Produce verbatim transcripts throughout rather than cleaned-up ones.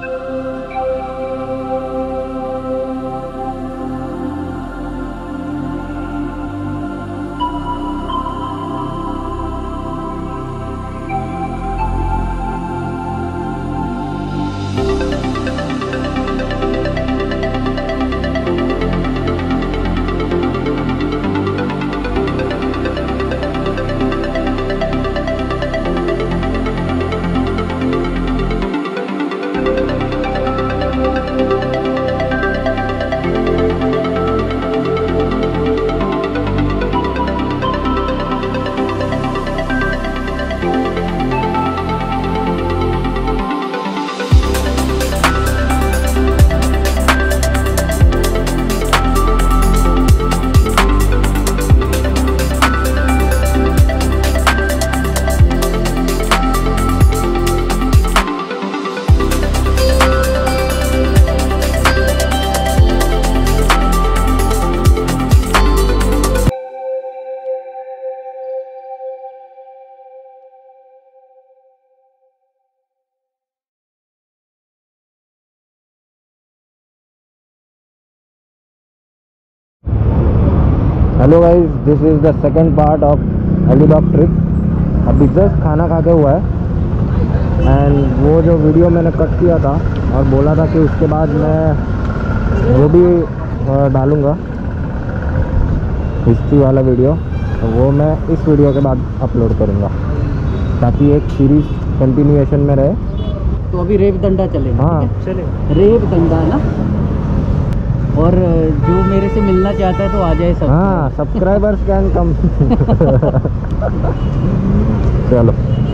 Hello guys, this is the second part of Alibag trip. अभी just खाना खा के हुआ है एंड वो जो वीडियो मैंने कट किया था और बोला था कि उसके बाद मैं वो भी डालूँगा हिस्ट्री वाला वीडियो, तो वो मैं इस वीडियो के बाद अपलोड करूँगा ताकि एक सीरीज कंटिन्यूएशन में रहे। तो अभी रेप दंडा चलेगा। हाँ चले, रेप दंडा है ना। और जो मेरे से मिलना चाहता है तो आ जाए सब। हाँ, सब्सक्राइबर्स कैन कम। चलो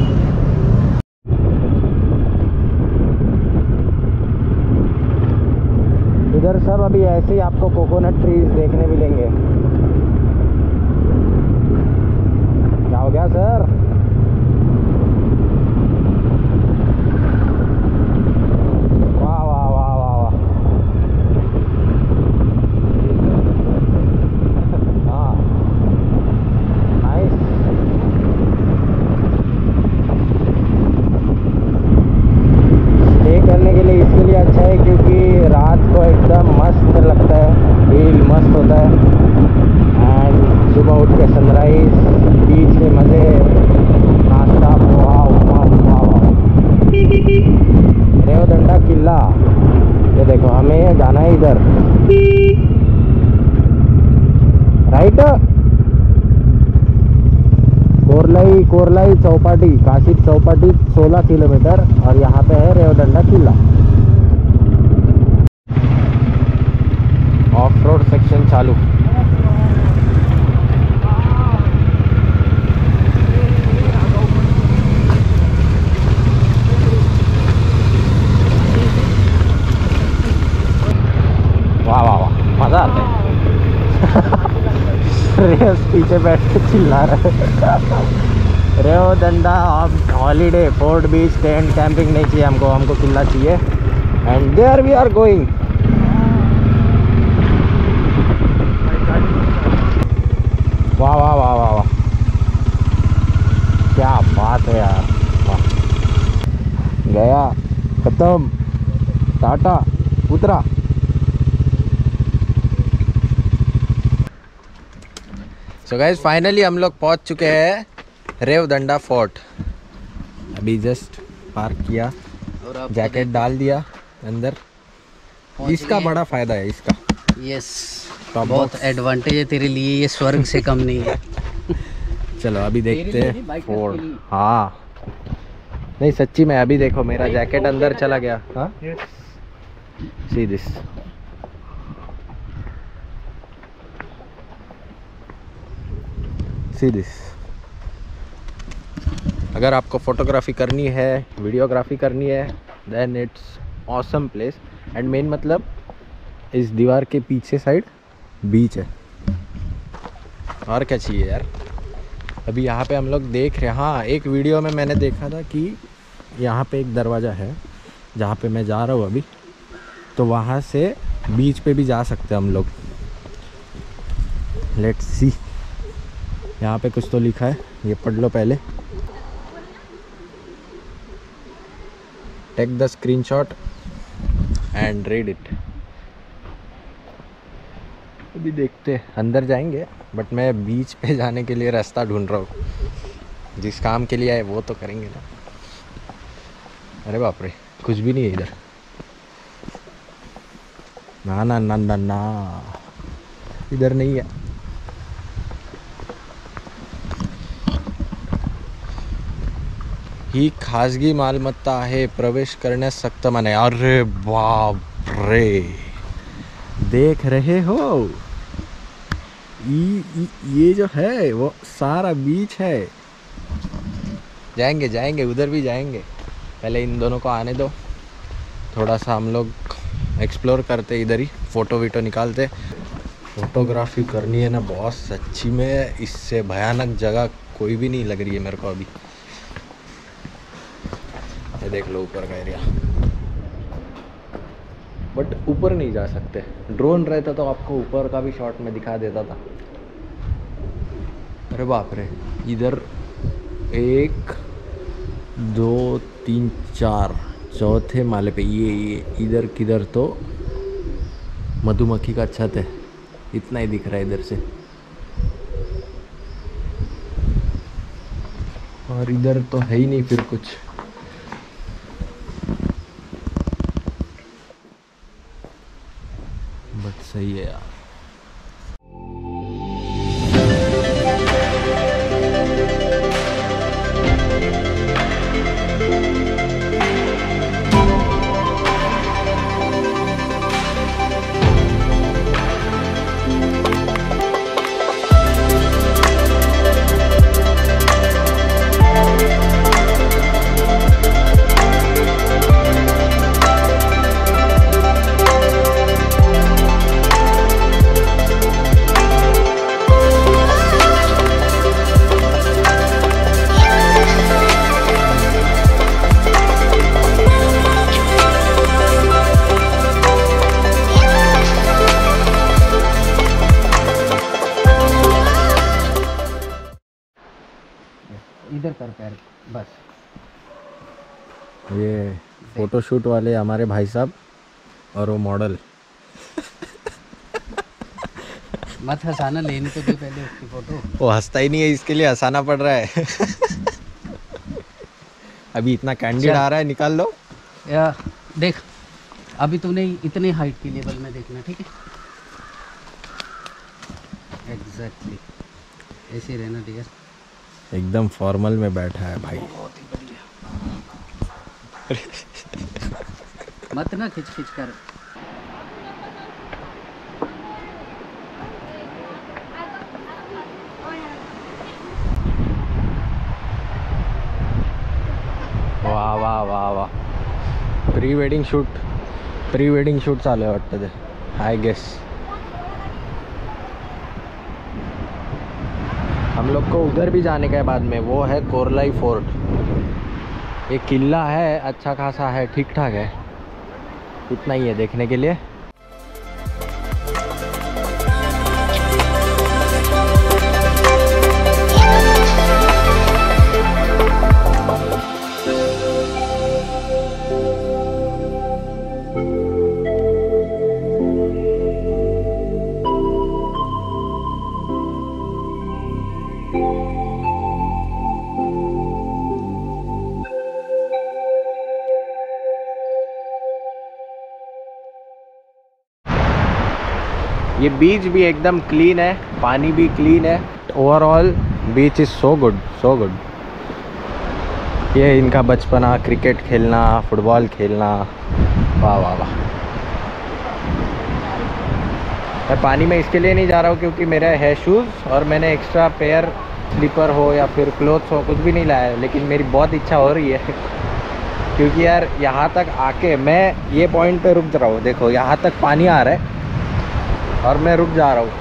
इधर सब अभी ऐसे ही आपको कोकोनट ट्रीज देखने मिलेंगे। क्या हो गया सर? वाह वाह वाह वाह वाह। हाँ नाइस। स्टे करने के लिए इसके लिए अच्छा है क्योंकि रात को एकदम मस्त लगता है, फील मस्त होता है। एंड सुबह उठ के सनराइज, बीच के मज़े, नाश्ता, वाह वाह वाह। रेवदंडा किला, ये देखो हमें जाना है इधर राइट। कोरलाई कोरलाई चौपाटी, काशी चौपाटी सोलह किलोमीटर और यहाँ पे है रेवदंडा किला। ऑफ रोड सेक्शन चालू। वाह वाह वाह, मज़ा आता है। रेस पीछे बैठ के चिल्ला रहा है। Revdanda holiday, fort beach, tent camping नहीं चाहिए हमको, हमको किला चाहिए। And there we are going. वाह वाह वाह वाह वाह, क्या बात है यार। वाह, गया, खत्म, टाटा, उतरा। सो गाइस फाइनली हम लोग पहुंच चुके हैं रेवदंडा फोर्ट। अभी जस्ट पार्क किया और जैकेट डाल दिया अंदर। इसका बड़ा फायदा है इसका। यस, बहुत एडवांटेज है तेरे लिए, ये स्वर्ग से कम नहीं है। चलो अभी देखते हैं फोर्ट। हाँ नहीं सच्ची में, अभी देखो मेरा जैकेट अंदर चला गया। हाँ सी दिस। See this. अगर आपको फोटोग्राफी करनी है, वीडियोग्राफी करनी है, then it's awesome place. And main मतलब इस दीवार के पीछे साइड बीच है, और क्या चाहिए यार। अभी यहाँ पे हम लोग देख रहे हैं। हाँ, एक वीडियो में मैंने देखा था कि यहाँ पे एक दरवाज़ा है जहाँ पे मैं जा रहा हूँ अभी, तो वहाँ से बीच पे भी जा सकते हैं हम लोग। Let's see. यहाँ पे कुछ तो लिखा है, ये पढ़ लो पहले। Take the screenshot and read it. अभी देखते अंदर जाएंगे, बट मैं बीच पे जाने के लिए रास्ता ढूंढ रहा हूँ। जिस काम के लिए आए वो तो करेंगे ना। अरे बाप रे, कुछ भी नहीं है इधर। ना ना ना ना ना, इधर नहीं है। ही खाजगी मालमत्ता आहे, प्रवेश करण्यास सक्त मनाई। अरे बाप रे, देख रहे हो ये, ये जो है वो सारा बीच है। जाएंगे जाएंगे उधर भी जाएंगे, पहले इन दोनों को आने दो, थोड़ा सा हम लोग एक्सप्लोर करते, इधर ही फ़ोटो वीटो निकालते। फोटोग्राफी करनी है ना बॉस, सच्ची में इससे भयानक जगह कोई भी नहीं लग रही है मेरे को अभी। ये देख लो ऊपर का एरिया, बट ऊपर नहीं जा सकते। ड्रोन रहता तो आपको ऊपर का भी शॉट में दिखा देता था। अरे बाप रे, इधर एक दो तीन चार, चौथे माले पे ये ये इधर किधर तो मधुमक्खी का छत है, इतना ही दिख रहा है इधर से। और इधर तो है ही नहीं फिर कुछ। बट सही है यार। इधर कर पैर बस। ये फोटोशूट वाले हमारे भाई साहब और वो मॉडल। मत हंसाना, लेने तो दे पहले उसकी फोटो। वो हंसता ही नहीं है, इसके लिए हंसाना पड़ रहा है। अभी इतना कैंडिड आ रहा है, निकाल लो। या देख, अभी तूने इतने हाइट की लेवल में देखना, ठीक है? एग्जैक्टली ऐसे रहना डियर। एकदम फॉर्मल में बैठा है भाई। बहुत ही बढ़िया। मत ना खिंच खिंच कर। वाह वाह वाह वाह, pre wedding shoot, pre wedding shoot चालू आहे वाटतं ते, आय गेस। हम लोग को उधर भी जाने का है बाद में, वो है कोरलाई फोर्ट। एक किला है, अच्छा खासा है, ठीक ठाक है, इतना ही है देखने के लिए। ये बीच भी एकदम क्लीन है, पानी भी क्लीन है। Overall beach is so good, so good. ये इनका बचपना, क्रिकेट खेलना, फुटबॉल खेलना, वाह वाह वाह। मैं पानी में इसके लिए नहीं जा रहा हूँ क्योंकि मेरा है शूज़ और मैंने एक्स्ट्रा पेयर स्लीपर हो या फिर क्लोथ्स हो कुछ भी नहीं लाया है, लेकिन मेरी बहुत इच्छा हो रही है क्योंकि यार यहाँ तक आके मैं ये पॉइंट पे रुक रहा हूँ। देखो यहाँ तक पानी आ रहा है और मैं रुक जा रहा हूँ।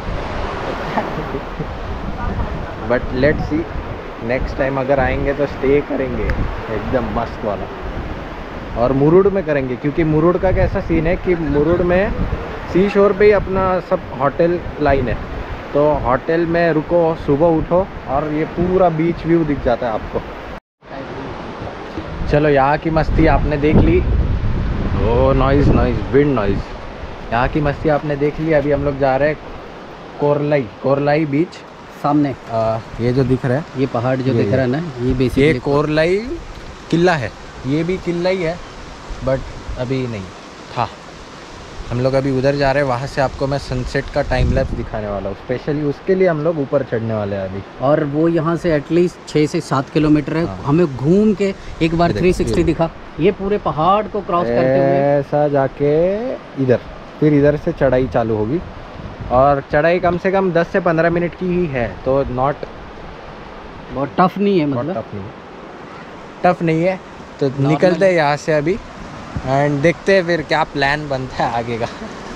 But let's see, next time अगर आएंगे तो स्टे करेंगे एकदम मस्त वाला, और मुरुड में करेंगे क्योंकि मुरुड का कैसा सीन है कि मुरुड में सी शोर पे ही अपना सब होटल लाइन है, तो होटल में रुको, सुबह उठो और ये पूरा बीच व्यू दिख जाता है आपको। चलो यहाँ की मस्ती आपने देख ली, oh noise noise wind noise, यहाँ की मस्ती आपने देख ली। अभी हम लोग जा रहे हैं कोरलाई, कोरलाई बीच सामने आ, ये जो दिख रहा है, ये पहाड़ जो ये दिख रहा है ना, ये बेसिकली ये कोरलाई किला है। ये भी किला ही है बट अभी नहीं था। हम लोग अभी उधर जा रहे हैं, वहाँ से आपको मैं सनसेट का टाइम लैप्स दिखाने वाला हूँ। स्पेशली उसके लिए हम लोग ऊपर चढ़ने वाले हैं अभी। और वो यहाँ से एटलीस्ट छः से सात किलोमीटर है। हाँ। हमें घूम के एक बार थ्री सिक्सटी दिखा, ये पूरे पहाड़ को क्रॉस करते हुए ऐसा जाके इधर, फिर इधर से चढ़ाई चालू होगी। और चढ़ाई कम से कम दस से पंद्रह मिनट की ही है, तो नॉट बहुत टफ नहीं है, बहुत मतलब टफ नहीं है, टफ नहीं है। तो निकलते हैं यहाँ से अभी एंड देखते हैं फिर क्या प्लान बनता है आगे का।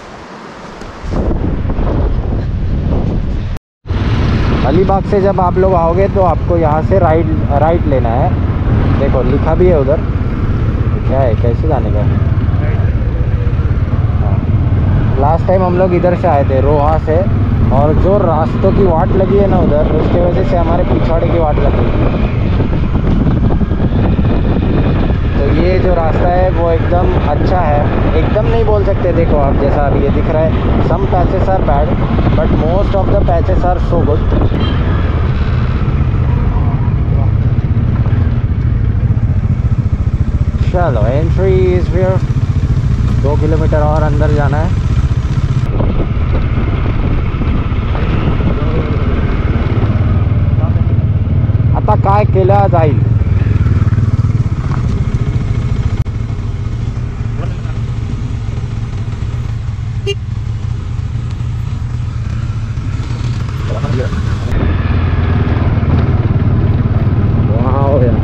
अलीबाग से जब आप लोग आओगे तो आपको यहाँ से राइट राइट लेना है। देखो लिखा भी है उधर, क्या है, कैसे जाने का है। लास्ट टाइम हम लोग इधर से आए थे, रोहा से, और जो रास्तों की वाट लगी है ना उधर, उसके वजह से हमारे पिछवाड़े की वाट लग रही है। तो ये जो रास्ता है वो एकदम अच्छा है, एकदम नहीं बोल सकते। देखो आप, जैसा अभी ये दिख रहा है, some patches are bad but most of the patches are so good. चलो एंट्री इज हियर, दो किलोमीटर और अंदर जाना है। आता काय केला जाईल। वाह यार,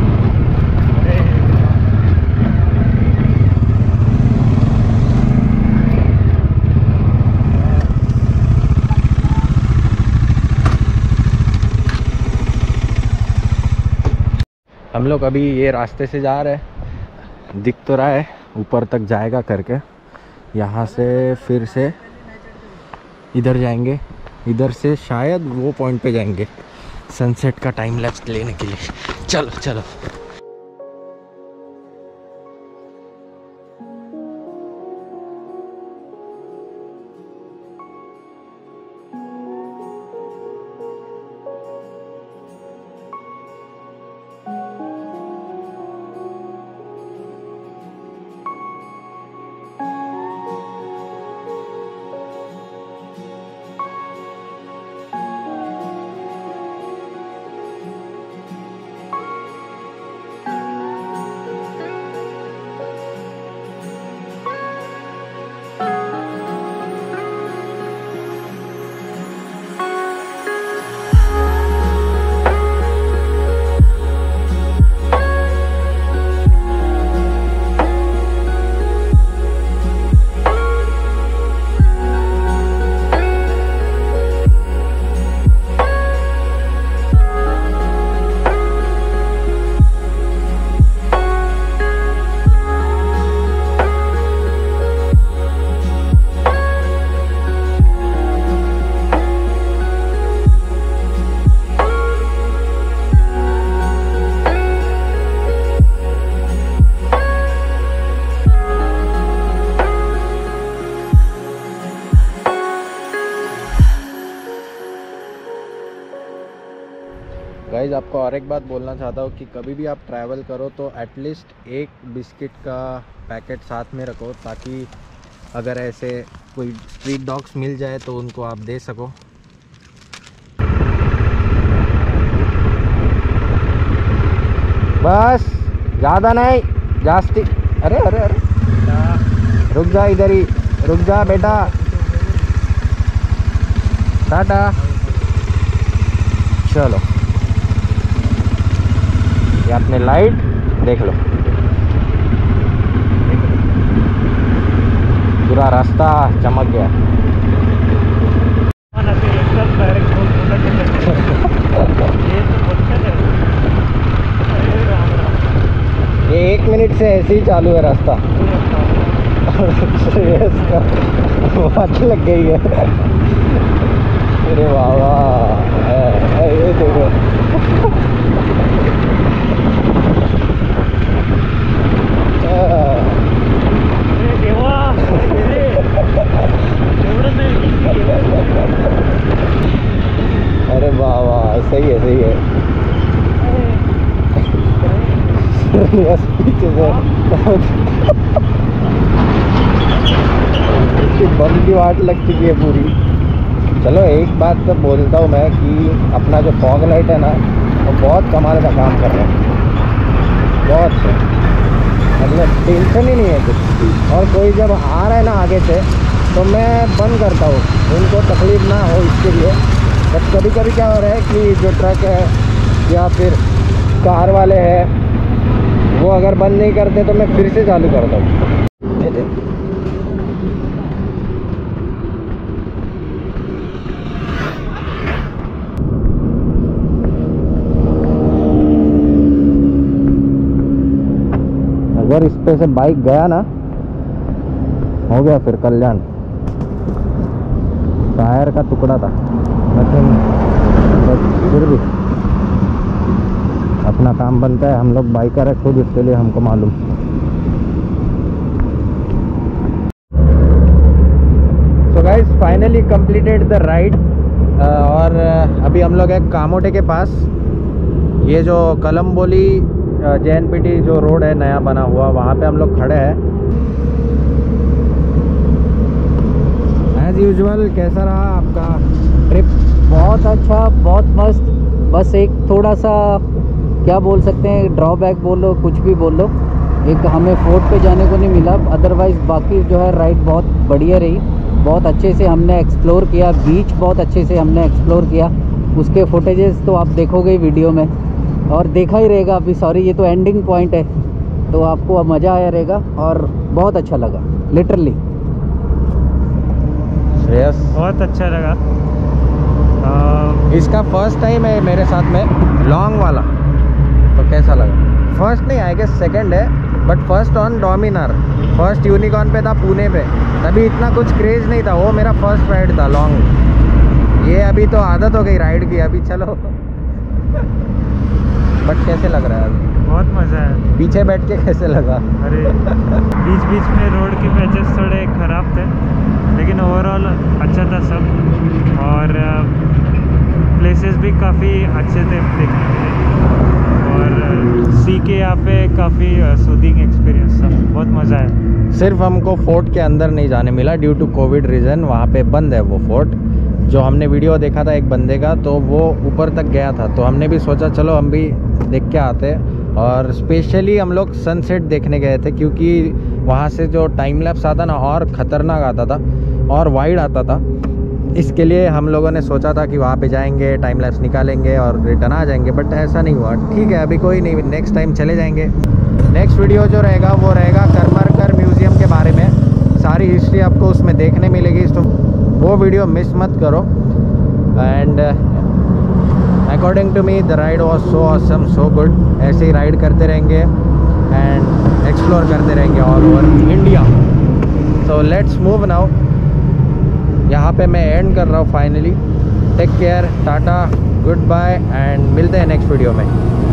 हम लोग अभी ये रास्ते से जा रहे हैं, दिख तो रहा है ऊपर तक जाएगा करके। यहाँ से फिर से इधर जाएंगे, इधर से शायद वो पॉइंट पे जाएंगे सनसेट का टाइम लैप्स लेने के लिए। चलो चलो। गाइज आपको और एक बात बोलना चाहता हूँ कि कभी भी आप ट्रैवल करो तो एटलीस्ट एक बिस्किट का पैकेट साथ में रखो, ताकि अगर ऐसे कोई स्ट्रीट डॉग्स मिल जाए तो उनको आप दे सको। बस ज़्यादा नहीं, जास्ती। अरे अरे अरे रुक जा, इधर ही रुक जा बेटा। टाटा। चलो, ये अपने लाइट देख लो, पूरा रास्ता चमक गया। ये एक मिनट से ऐसे ही चालू है रास्ता। बात लग गई है। अरे वाह वाह, ये देखो। बस पीछे से बम की वाट लग चुकी है पूरी। चलो एक बात तो बोलता हूँ मैं कि अपना जो फॉग लाइट है ना वो बहुत कमाल का काम कर रहा है, बहुत से मतलब टेंशन ही नहीं है कुछ। और कोई जब आ रहा है ना आगे से तो मैं बंद करता हूँ, उनको तकलीफ ना हो इसके लिए। बट कभी कभी क्या हो रहा है कि जो ट्रक है या फिर कार वाले हैं वो अगर बंद नहीं करते तो मैं फिर से चालू करता हूँ। अगर इस पे से बाइक गया ना हो गया फिर कल्याण। टायर का टुकड़ा था लेकिन फिर भी अपना काम बनता है, हम लोग बाइकर है खुद, इसके लिए हमको मालूम। So guys finally completed the ride. और अभी हम लोग हैं कामोटे के पास। ये जो Kalamboli J N P T जो रोड है नया बना हुआ, वहाँ पे हम लोग खड़े हैं। एज यूजुअल कैसा रहा आपका ट्रिप? बहुत अच्छा, बहुत मस्त। बस एक थोड़ा सा क्या बोल सकते हैं, ड्रॉबैक बोल लो, कुछ भी बोल लो, एक हमें फोर्ट पे जाने को नहीं मिला। अदरवाइज़ बाकी जो है राइड बहुत बढ़िया रही। बहुत अच्छे से हमने एक्सप्लोर किया, बीच बहुत अच्छे से हमने एक्सप्लोर किया। उसके फुटेजेस तो आप देखोगे ही वीडियो में, और देखा ही रहेगा अभी। सॉरी ये तो एंडिंग पॉइंट है, तो आपको मज़ा आया रहेगा और बहुत अच्छा लगा लिटरली। श्रेयस बहुत अच्छा लगा। आ, इसका फर्स्ट टाइम है मेरे साथ में लॉन्ग वाला, तो कैसा लगा? फर्स्ट नहीं आई गेस सेकंड है, but first on Dominar. First Unicorn पे था पुणे पे, तभी इतना कुछ क्रेज नहीं था। वो मेरा फर्स्ट राइड था लॉन्ग। ये अभी तो आदत हो गई राइड की, अभी चलो। बट कैसे लग रहा है अभी? बहुत मज़ा है। पीछे बैठ के कैसे लगा? अरे बीच बीच में रोड के पैचेस थोड़े ख़राब थे, लेकिन ओवरऑल अच्छा था सब। और प्लेसेस भी काफ़ी अच्छे थे देखने के लिए। और सी के यहाँ पे काफ़ी सूदिंग एक्सपीरियंस था, बहुत मज़ा आया। सिर्फ हमको फोर्ट के अंदर नहीं जाने मिला ड्यू टू कोविड रीज़न, वहाँ पे बंद है वो फोर्ट। जो हमने वीडियो देखा था एक बंदे का, तो वो ऊपर तक गया था, तो हमने भी सोचा चलो हम भी देख के आते। और स्पेशली हम लोग सनसेट देखने गए थे, क्योंकि वहाँ से जो टाइम लैप्स आता ना और ख़तरनाक आता था और वाइड आता था। इसके लिए हम लोगों ने सोचा था कि वहाँ पे जाएंगे, टाइम लैप्स निकालेंगे और रिटर्न आ जाएंगे, बट ऐसा नहीं हुआ। ठीक है, अभी कोई नहीं, नेक्स्ट टाइम चले जाएंगे। नेक्स्ट वीडियो जो रहेगा वो रहेगा करमरकर म्यूज़ियम के बारे में। सारी हिस्ट्री आपको उसमें देखने मिलेगी, तो वो वीडियो मिस मत करो। And according to me the ride was so awesome, so good. ऐसे ही राइड करते रहेंगे एंड एक्सप्लोर करते रहेंगे all over India. So let's move now. यहाँ पे मैं एंड कर रहा हूँ फाइनली। Take care, tata, good bye, and मिलते हैं नेक्स्ट वीडियो में।